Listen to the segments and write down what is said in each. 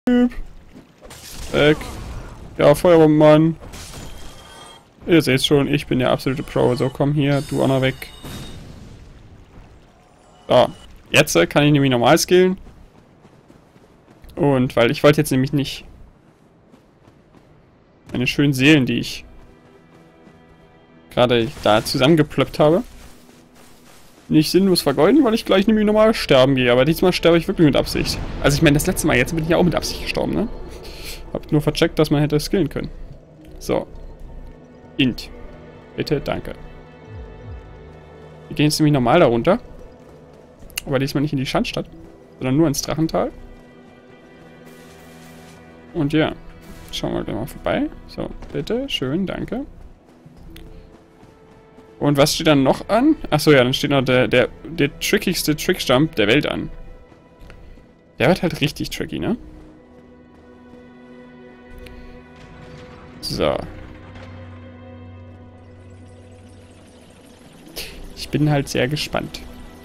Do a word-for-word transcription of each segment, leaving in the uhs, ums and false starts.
Weg. Ja, Feuerbombenmann. Ihr seht schon, ich bin der absolute Pro. So, komm hier, du auch noch weg. So, jetzt kann ich nämlich normal skillen. Und weil ich wollte jetzt nämlich nicht meine schönen Seelen, die ich gerade da zusammengeplöppt habe, nicht sinnlos vergeuden, weil ich gleich nämlich normal sterben gehe. Aber diesmal sterbe ich wirklich mit Absicht. Also ich meine, das letzte Mal, jetzt bin ich ja auch mit Absicht gestorben, ne? Hab nur vercheckt, dass man hätte skillen können. So. Int. Bitte, danke. Wir gehen jetzt nämlich normal da runter. Aber diesmal nicht in die Schandstadt, sondern nur ins Drachental. Und ja, schauen wir gleich mal vorbei. So, bitte, schön, danke. Und was steht dann noch an? Achso, ja, dann steht noch der, der, der trickigste Trickjump der Welt an. Der wird halt richtig tricky, ne? So. Ich bin halt sehr gespannt,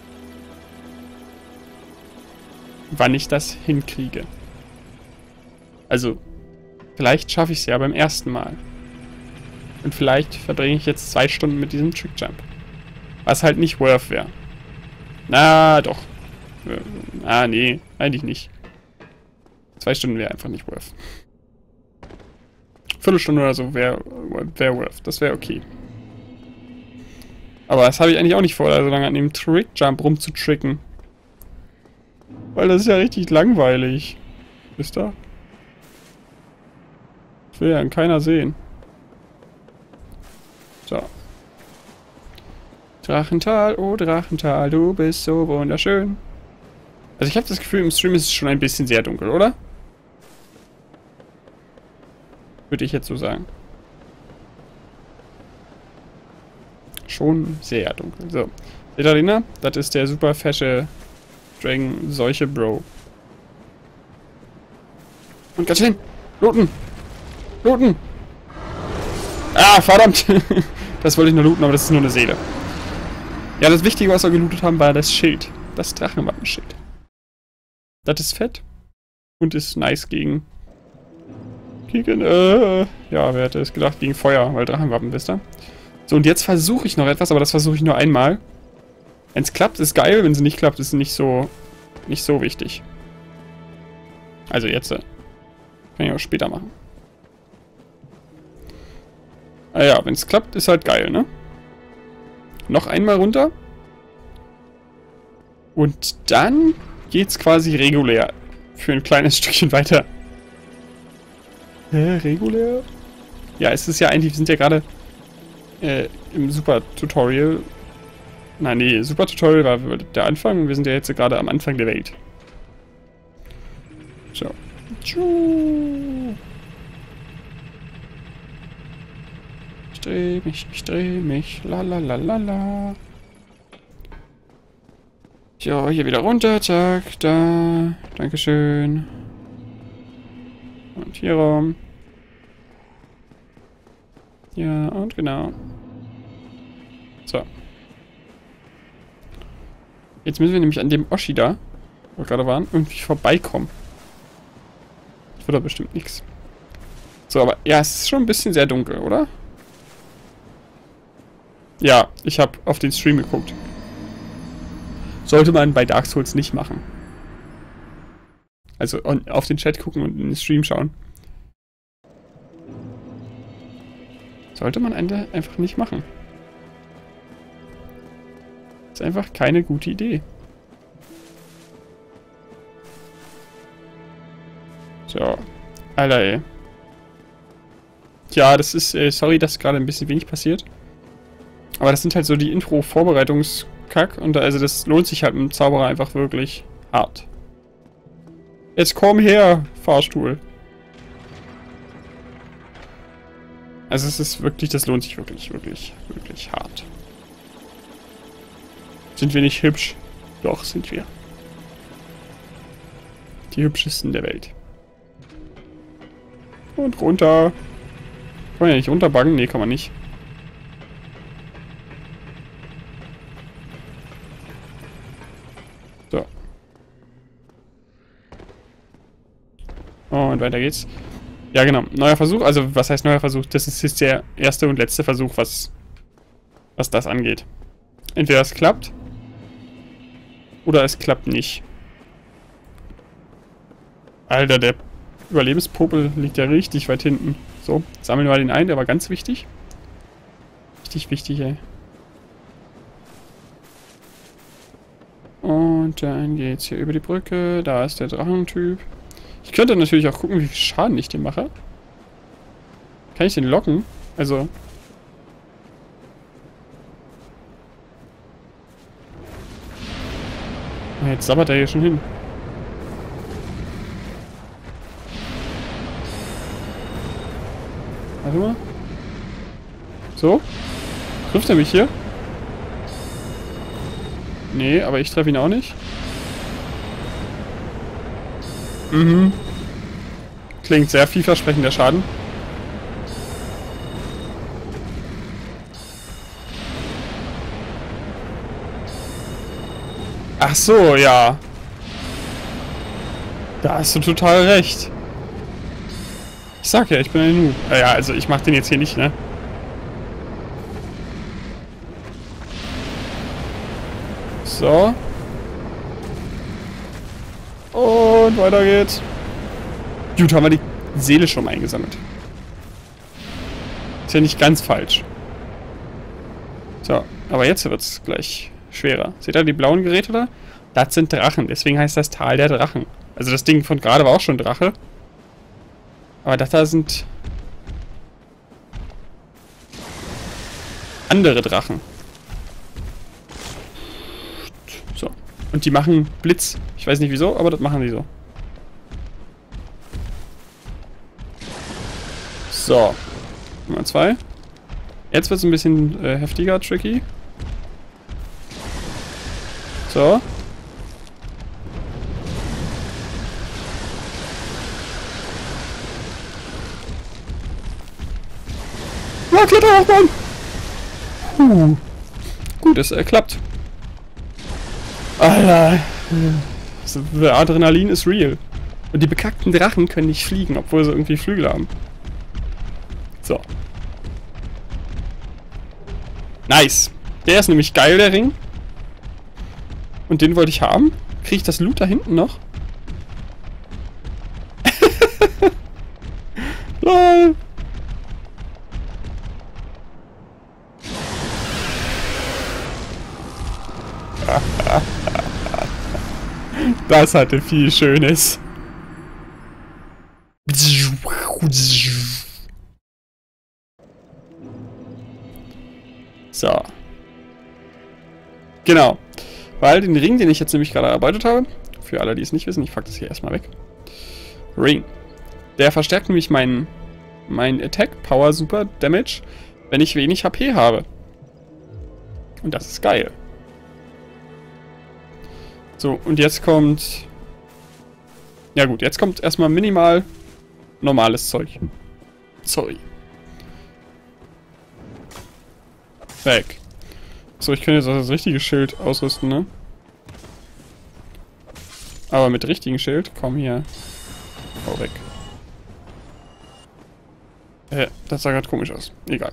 wann ich das hinkriege. Also, vielleicht schaffe ich es ja beim ersten Mal. Und vielleicht verbringe ich jetzt zwei Stunden mit diesem Trickjump. Was halt nicht worth wäre. Na, doch. Ah, nee, eigentlich nicht. Zwei Stunden wäre einfach nicht worth. Viertelstunde oder so wäre wär worth. Das wäre okay. Aber das habe ich eigentlich auch nicht vor, da so lange an dem Trickjump rumzutricken. Weil das ist ja richtig langweilig. Wisst ihr? Das will ja keiner sehen. So. Drachental, oh Drachental, du bist so wunderschön. Also ich habe das Gefühl, im Stream ist es schon ein bisschen sehr dunkel, oder? Würde ich jetzt so sagen. Schon sehr dunkel. So. Seht ihr, ne? Das ist der super fesche Dragon Seuche Bro. Und ganz hin! Looten! Looten! Ah, verdammt! Das wollte ich nur looten, aber das ist nur eine Seele. Ja, das Wichtige, was wir gelootet haben, war das Schild. Das Drachenwappenschild. Das ist fett. Und ist nice gegen... Gegen, äh... Ja, wer hätte es gedacht? Gegen Feuer, weil Drachenwappen, wisst ihr? So, und jetzt versuche ich noch etwas, aber das versuche ich nur einmal. Wenn es klappt, ist geil. Wenn es nicht klappt, ist nicht so... Nicht so wichtig. Also jetzt... Äh, kann ich auch später machen. Ah ja, wenn es klappt, ist halt geil, ne? Noch einmal runter. Und dann geht's quasi regulär. Für ein kleines Stückchen weiter. Hä, regulär? Ja, es ist ja eigentlich, wir sind ja gerade äh, im Super-Tutorial. Nein, nee, Super-Tutorial war der Anfang und wir sind ja jetzt gerade am Anfang der Welt. So. Ich dreh mich, ich dreh mich. La la la la la. So, hier wieder runter. Zack, da. Dankeschön. Und hier rum. Ja, und genau. So. Jetzt müssen wir nämlich an dem Oschi da, wo wir gerade waren, irgendwie vorbeikommen. Das wird doch bestimmt nichts. So, aber ja, es ist schon ein bisschen sehr dunkel, oder? Ja, ich habe auf den Stream geguckt. Sollte man bei Dark Souls nicht machen. Also auf den Chat gucken und in den Stream schauen. Sollte man einfach nicht machen. Ist einfach keine gute Idee. So. Alter, ey. Ja, das ist, äh, sorry, dass gerade ein bisschen wenig passiert. Aber das sind halt so die Intro-Vorbereitungskack. Und da, also das lohnt sich halt mit dem Zauberer einfach wirklich hart. Jetzt komm her, Fahrstuhl. Also es ist wirklich, das lohnt sich wirklich, wirklich, wirklich hart. Sind wir nicht hübsch? Doch, sind wir. Die hübschesten der Welt. Und runter. Kann man ja nicht runterbuggen? Nee, kann man nicht. So. Und weiter geht's. Ja, genau. Neuer Versuch. Also, was heißt neuer Versuch? Das ist jetzt der erste und letzte Versuch, was, was das angeht. Entweder es klappt oder es klappt nicht. Alter, der Überlebenspopel liegt ja richtig weit hinten. So, sammeln wir den ein, der war ganz wichtig. Richtig wichtig, ey. Und dann geht's hier über die Brücke. Da ist der Drachentyp. Ich könnte natürlich auch gucken, wie viel Schaden ich dem mache. Kann ich den locken? Also... Jetzt sabbert er hier schon hin. Warte mal. So? Trifft er mich hier? Nee, aber ich treffe ihn auch nicht. Mhm. Klingt sehr vielversprechend, der Schaden. Ach so, ja. Da hast du total recht. Ich sag ja, ich bin ein Noob. Ja, also ich mach den jetzt hier nicht, ne? So. Und weiter geht's. Gut, haben wir die Seele schon mal eingesammelt. Ist ja nicht ganz falsch. So, aber jetzt wird's gleich schwerer. Seht ihr die blauen Geräte da? Das sind Drachen, deswegen heißt das Tal der Drachen. Also das Ding von gerade war auch schon Drache. Aber das da sind andere Drachen. So. Und die machen Blitz. Ich weiß nicht wieso, aber das machen die so. So. Nummer zwei. Jetzt wird es ein bisschen äh, heftiger, tricky. So. Ja, Kletter auch, Mann! Puh. Gut, es äh, klappt. Alter. Der Adrenalin ist real. Und die bekackten Drachen können nicht fliegen, obwohl sie irgendwie Flügel haben. So. Nice. Der ist nämlich geil, der Ring. Und den wollte ich haben. Kriege ich das Loot da hinten noch? Lol. Das hatte viel Schönes. So. Genau. Weil den Ring, den ich jetzt nämlich gerade erarbeitet habe, für alle, die es nicht wissen, ich pack das hier erstmal weg. Ring. Der verstärkt nämlich meinen mein Attack, Power, Super, Damage, wenn ich wenig H P habe. Und das ist geil. So, und jetzt kommt... Ja gut, jetzt kommt erstmal minimal normales Zeug. Sorry. Weg. So, ich könnte jetzt auch das richtige Schild ausrüsten, ne? Aber mit richtigen Schild, komm hier. Hau weg. Äh, das sah gerade komisch aus. Egal.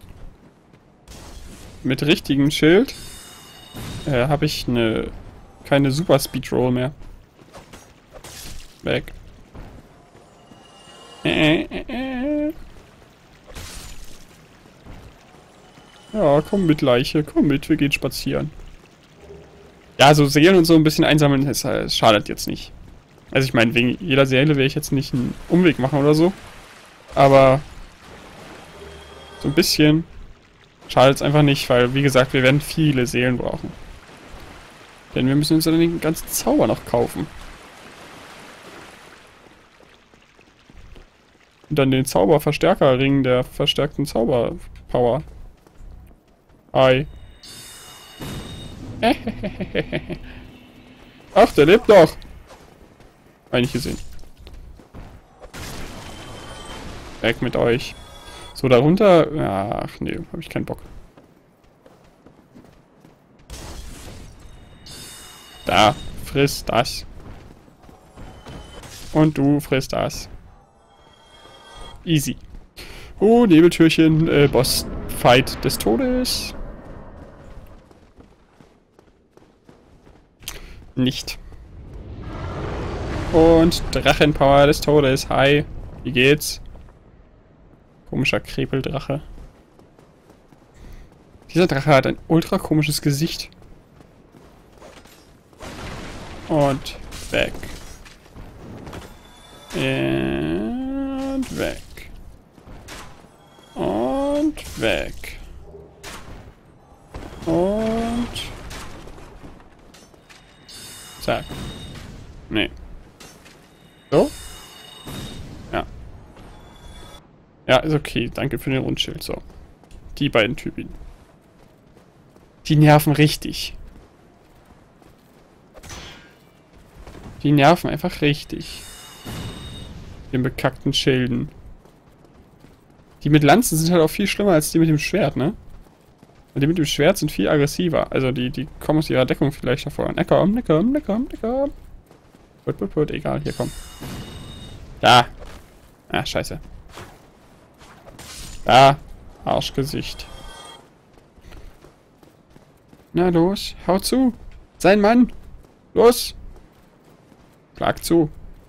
Mit richtigem Schild äh, habe ich eine keine Super Speed Roll mehr. Weg. Äh, äh, äh. Ja, komm mit, Leiche. Komm mit, wir gehen spazieren. Ja, so Seelen und so ein bisschen einsammeln, das, das schadet jetzt nicht. Also ich meine, wegen jeder Seele werde ich jetzt nicht einen Umweg machen oder so. Aber so ein bisschen schadet es einfach nicht, weil, wie gesagt, wir werden viele Seelen brauchen. Denn wir müssen uns dann den ganzen Zauber noch kaufen. Und dann den Zauberverstärkerring der verstärkten Zauberpower. Ei. Ach, der lebt doch. Eigentlich gesehen. Weg mit euch. So, darunter... Ach, nee, habe ich keinen Bock. Da, friss das. Und du frisst das. Easy. Oh, Nebeltürchen, äh, Bossfight des Todes. Nicht. Und Drachenpower des Todes. Hi. Wie geht's? Komischer Krepeldrache. Dieser Drache hat ein ultra komisches Gesicht. Und weg. Und weg. Und weg. Und... Zack. Nee. So? Ja. Ja, ist okay. Danke für den Rundschild. So. Die beiden Typen. Die nerven richtig. Die nerven einfach richtig. Den bekackten Schilden. Die mit Lanzen sind halt auch viel schlimmer als die mit dem Schwert, ne? Und die mit dem Schwert sind viel aggressiver. Also die, die kommen aus ihrer Deckung vielleicht davor. Ne, komm, ne, komm, ne, komm, ne, komm. Put, put, put, egal, hier, komm. Da. Ah, scheiße. Da. Arschgesicht. Na los, hau zu. Sein Mann. Los. Schlag zu.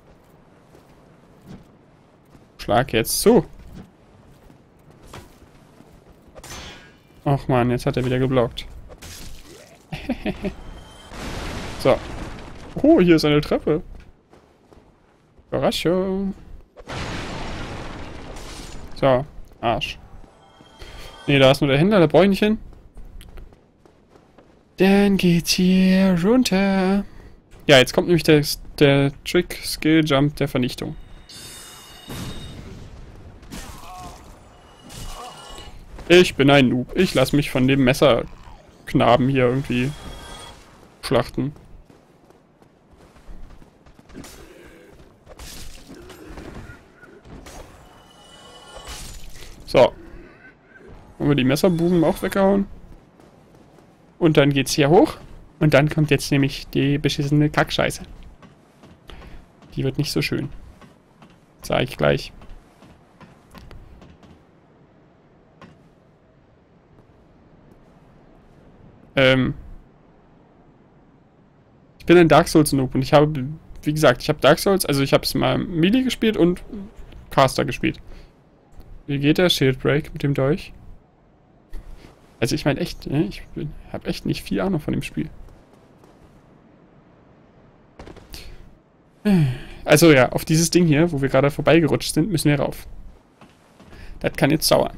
Schlag jetzt zu. Ach man, jetzt hat er wieder geblockt. So. Oh, hier ist eine Treppe. Überraschung. So, Arsch. Nee, da ist nur der Händler, da brauche ich nicht hin. Dann geht's hier runter. Ja, jetzt kommt nämlich der, der Trick-Skill-Jump der Vernichtung. Ich bin ein Noob. Ich lasse mich von dem Messerknaben hier irgendwie schlachten. So. Haben wir die Messerbuben auch weggehauen. Und dann geht's hier hoch. Und dann kommt jetzt nämlich die beschissene Kackscheiße. Die wird nicht so schön. Sag ich gleich. Ähm. Ich bin ein Dark Souls Noob und ich habe, wie gesagt, ich habe Dark Souls, also ich habe es mal Melee gespielt und Caster gespielt. Wie geht der Shieldbreak mit dem Dolch? Also ich meine echt, ne? Ich habe echt nicht viel Ahnung von dem Spiel. Also ja, auf dieses Ding hier, wo wir gerade vorbeigerutscht sind, müssen wir rauf. Das kann jetzt dauern.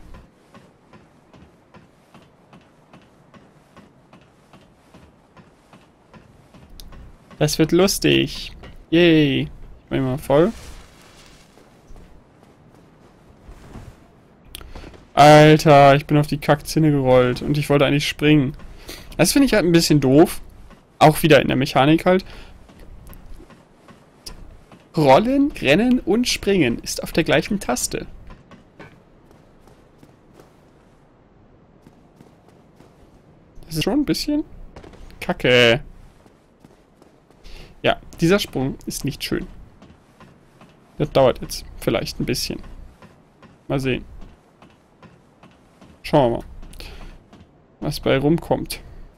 Das wird lustig. Yay. Ich mach mal voll. Alter, ich bin auf die Kackzinne gerollt und ich wollte eigentlich springen. Das finde ich halt ein bisschen doof. Auch wieder in der Mechanik halt. Rollen, Rennen und Springen ist auf der gleichen Taste. Das ist schon ein bisschen Kacke. Ja, dieser Sprung ist nicht schön. Das dauert jetzt vielleicht ein bisschen. Mal sehen. Schauen wir mal, was bei rumkommt.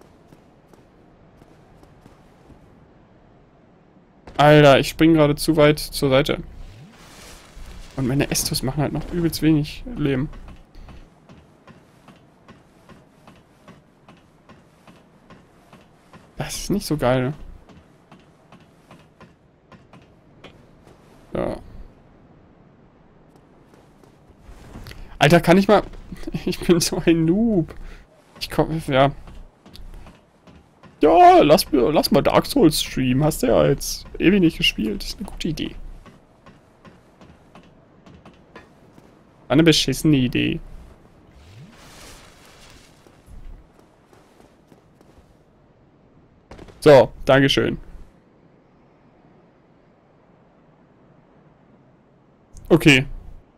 Alter, ich springe gerade zu weit zur Seite. Und meine Estus machen halt noch übelst wenig Leben. Das ist nicht so geil. Ja. Alter, kann ich mal... Ich bin so ein Noob. Ich komme... Ja. Ja, lass, lass mal Dark Souls streamen. Hast du ja jetzt ewig nicht gespielt. Das ist eine gute Idee. Eine beschissene Idee. So, Dankeschön. Okay.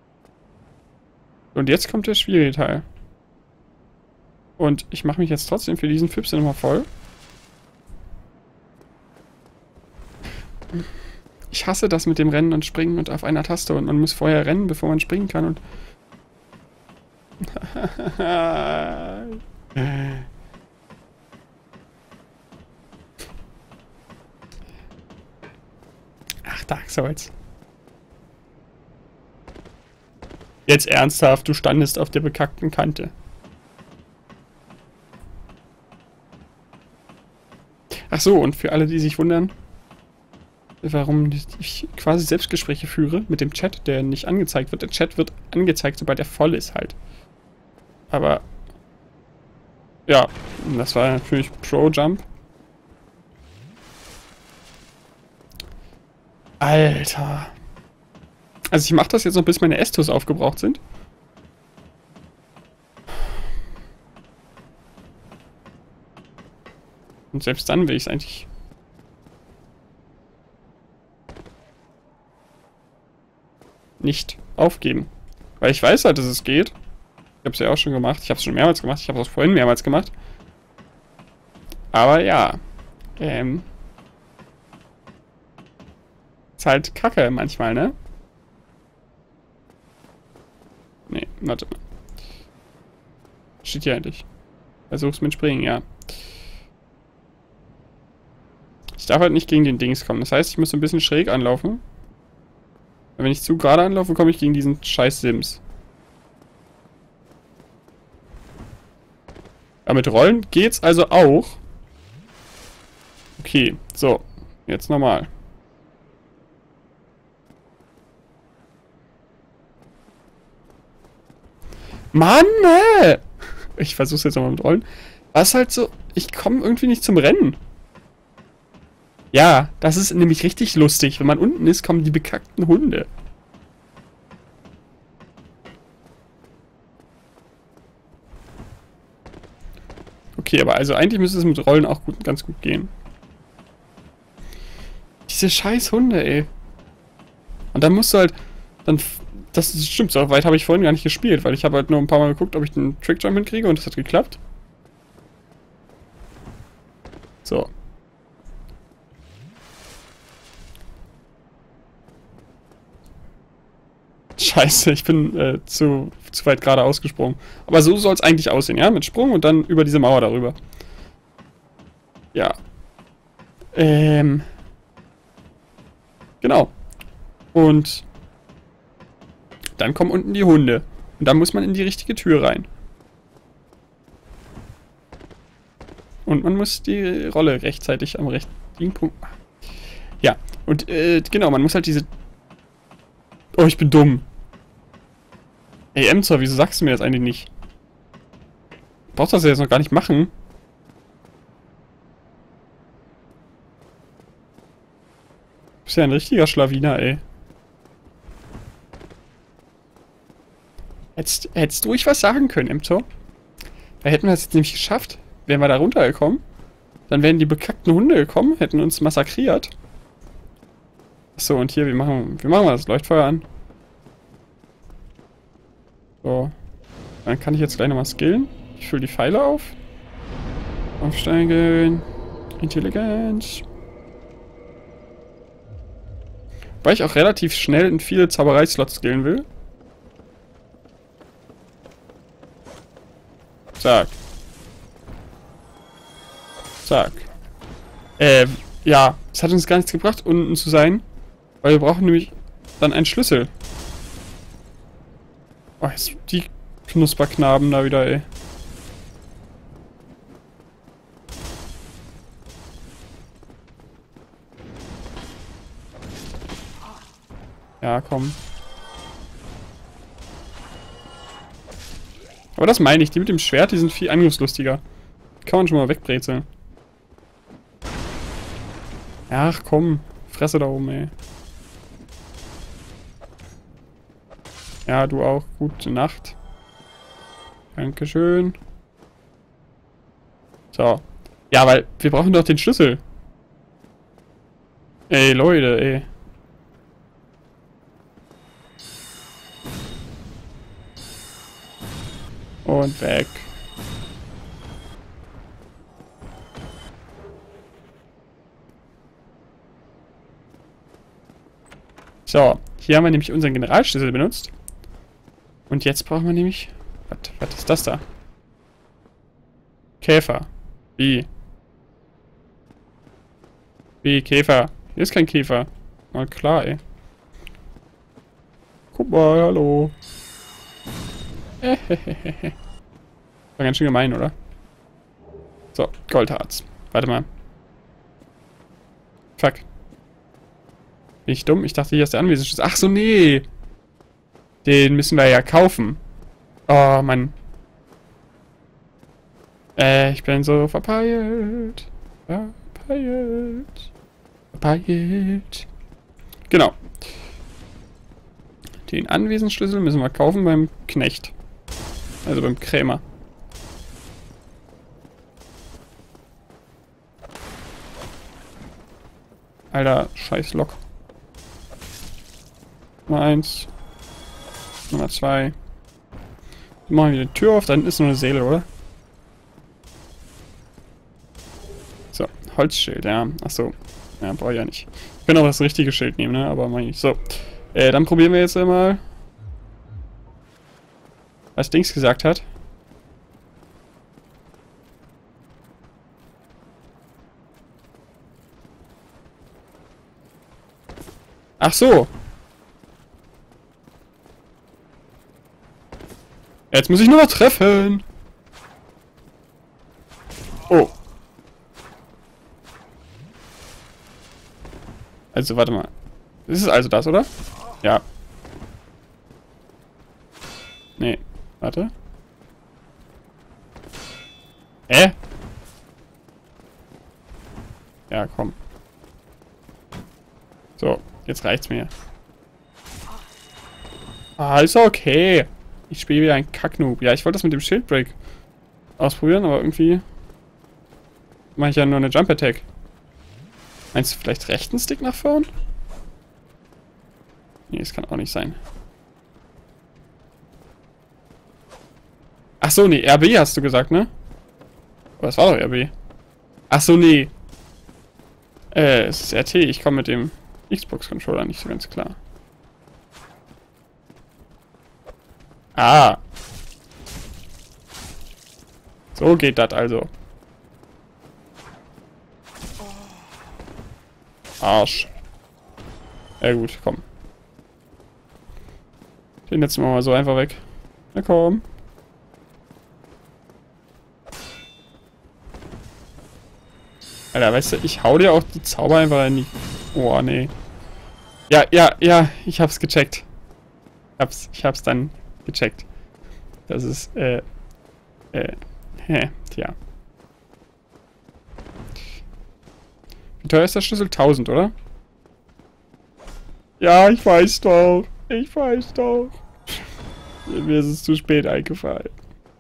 Und jetzt kommt der schwierige Teil. Und ich mache mich jetzt trotzdem für diesen Fipse nochmal voll. Ich hasse das mit dem Rennen und Springen und auf einer Taste. Und man muss vorher rennen, bevor man springen kann. Und ach, Dark Souls. Jetzt ernsthaft, du standest auf der bekackten Kante. Ach so, und für alle, die sich wundern, warum ich quasi Selbstgespräche führe mit dem Chat, der nicht angezeigt wird. Der Chat wird angezeigt, sobald er voll ist halt. Aber ja, das war natürlich Pro-Jump. Alter. Also ich mache das jetzt noch, bis meine Estus aufgebraucht sind. Und selbst dann will ich es eigentlich... nicht aufgeben. Weil ich weiß halt, dass es geht. Ich habe es ja auch schon gemacht. Ich habe es schon mehrmals gemacht. Ich habe es auch vorhin mehrmals gemacht. Aber ja. Ähm... Ist halt kacke manchmal, ne? Nee, warte mal. Steht hier eigentlich. Versuch's mit Springen, ja. Ich darf halt nicht gegen den Dings kommen. Das heißt, ich muss so ein bisschen schräg anlaufen. Wenn ich zu gerade anlaufe, komme ich gegen diesen scheiß Sims. Aber mit Rollen geht's also auch. Okay, so. Jetzt nochmal. Mann, ne! Ich versuch's jetzt nochmal mit Rollen. Was halt so... Ich komme irgendwie nicht zum Rennen. Ja, das ist nämlich richtig lustig. Wenn man unten ist, kommen die bekackten Hunde. Okay, aber also eigentlich müsste es mit Rollen auch gut, ganz gut gehen. Diese scheiß Hunde, ey. Und dann musst du halt... Dann... Das stimmt, so weit habe ich vorhin gar nicht gespielt, weil ich habe halt nur ein paar Mal geguckt, ob ich den Trickjump hinkriege und das hat geklappt. So. Scheiße, ich bin äh, zu, zu weit gerade ausgesprungen. Aber so soll es eigentlich aussehen, ja? Mit Sprung und dann über diese Mauer darüber. Ja. Ähm. Genau. Und dann kommen unten die Hunde. Und dann muss man in die richtige Tür rein. Und man muss die Rolle rechtzeitig am richtigen Punkt machen. Ja, und äh, genau, man muss halt diese... Oh, ich bin dumm. Ey, Emzer, wieso sagst du mir das eigentlich nicht? Du brauchst das ja jetzt noch gar nicht machen. Du bist ja ein richtiger Schlawiner, ey. Hättest, hättest du ruhig was sagen können, Emzer? Da hätten wir es jetzt nämlich geschafft. Wären wir da runtergekommen, dann wären die bekackten Hunde gekommen, hätten uns massakriert. Achso, und hier, wir machen, wir machen mal das Leuchtfeuer an. So. Dann kann ich jetzt gleich nochmal skillen. Ich fülle die Pfeile auf. Aufsteigen. Intelligenz. Weil ich auch relativ schnell in viele Zauberei-Slots skillen will. Zack. Zack. Äh, ja. Es hat uns gar nichts gebracht, unten zu sein. Weil wir brauchen nämlich dann einen Schlüssel. Oh, jetzt die Knusperknaben da wieder, ey. Ja, komm. Aber das meine ich. Die mit dem Schwert, die sind viel angriffslustiger. Kann man schon mal wegbrezeln. Ach komm. Fresse da oben, ey. Ja, du auch. Gute Nacht. Dankeschön. So. Ja, weil wir brauchen doch den Schlüssel. Ey, Leute, ey. Und weg. So, hier haben wir nämlich unseren Generalschlüssel benutzt. Und jetzt brauchen wir nämlich... Was, was ist das da? Käfer. Wie? Wie, Käfer? Hier ist kein Käfer. Mal klar, ey. Guck mal, hallo. War ganz schön gemein, oder? So, Goldharz. Warte mal. Fuck. Bin ich dumm? Ich dachte, hier ist der Anwesenschlüssel. Ach so, nee. Den müssen wir ja kaufen. Oh, Mann. Äh, ich bin so verpeilt. Verpeilt. Verpeilt. Genau. Den Anwesenschlüssel müssen wir kaufen beim Knecht. Also beim Krämer. Alter, scheiß Lok. Nummer eins. Nummer zwei. Machen wir die Tür auf, da hinten ist nur eine Seele, oder? So, Holzschild, ja. Achso. Ja, brauche ich ja nicht. Ich kann auch das richtige Schild nehmen, ne? Aber mach ich nicht. So. Äh, dann probieren wir jetzt mal, was Dings gesagt hat. Ach so. Jetzt muss ich nur noch treffen. Oh. Also, warte mal. Ist es also das, oder? Ja. Nee. Warte. Hä? Ja, komm. So, jetzt reicht's mir. Ah, ist okay. Ich spiele wieder ein Kacknoob. Ja, ich wollte das mit dem Shieldbreak ausprobieren, aber irgendwie mache ich ja nur eine Jump Attack. Meinst du vielleicht rechten Stick nach vorn? Nee, das kann auch nicht sein. Ach so, nee, R B hast du gesagt, ne? Aber das war doch R B. Ach so, nee. Äh, es ist R T. Ich komme mit dem Xbox-Controller nicht so ganz klar. Ah. So geht das also. Arsch. Ja gut, komm. Den setzen wir mal so einfach weg. Na komm. Alter, weißt du, ich hau dir auch die Zauber einfach in die... Oh, nee. Ja, ja, ja, ich hab's gecheckt. Ich hab's, ich hab's dann gecheckt. Das ist, äh, äh, hä, tja. Wie teuer ist der Schlüssel? tausend, oder? Ja, ich weiß doch. Ich weiß doch. Mir ist es zu spät eingefallen.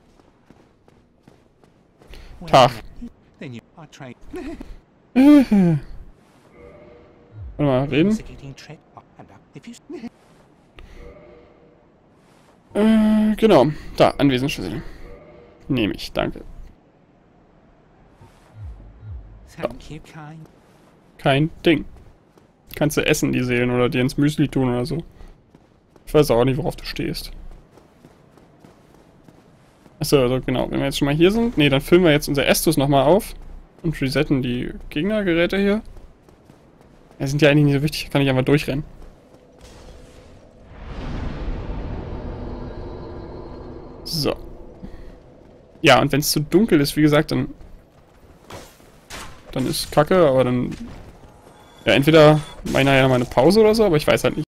Tag. Warte mal, reden? Äh, genau. Da, Anwesenschlüssel. Nehme ich, danke. So. Kein Ding. Kannst du essen, die Seelen, oder dir ins Müsli tun oder so. Ich weiß auch nicht, worauf du stehst. Achso, also genau. Wenn wir jetzt schon mal hier sind. Ne, dann füllen wir jetzt unser Estus nochmal auf. Und resetten die Gegnergeräte hier. Ja, sind ja eigentlich nicht so wichtig. Kann ich einfach durchrennen. So. Ja, und wenn es zu dunkel ist, wie gesagt, dann... Dann ist Kacke, aber dann... Ja, entweder mache ich nachher noch mal eine Pause oder so, aber ich weiß halt nicht.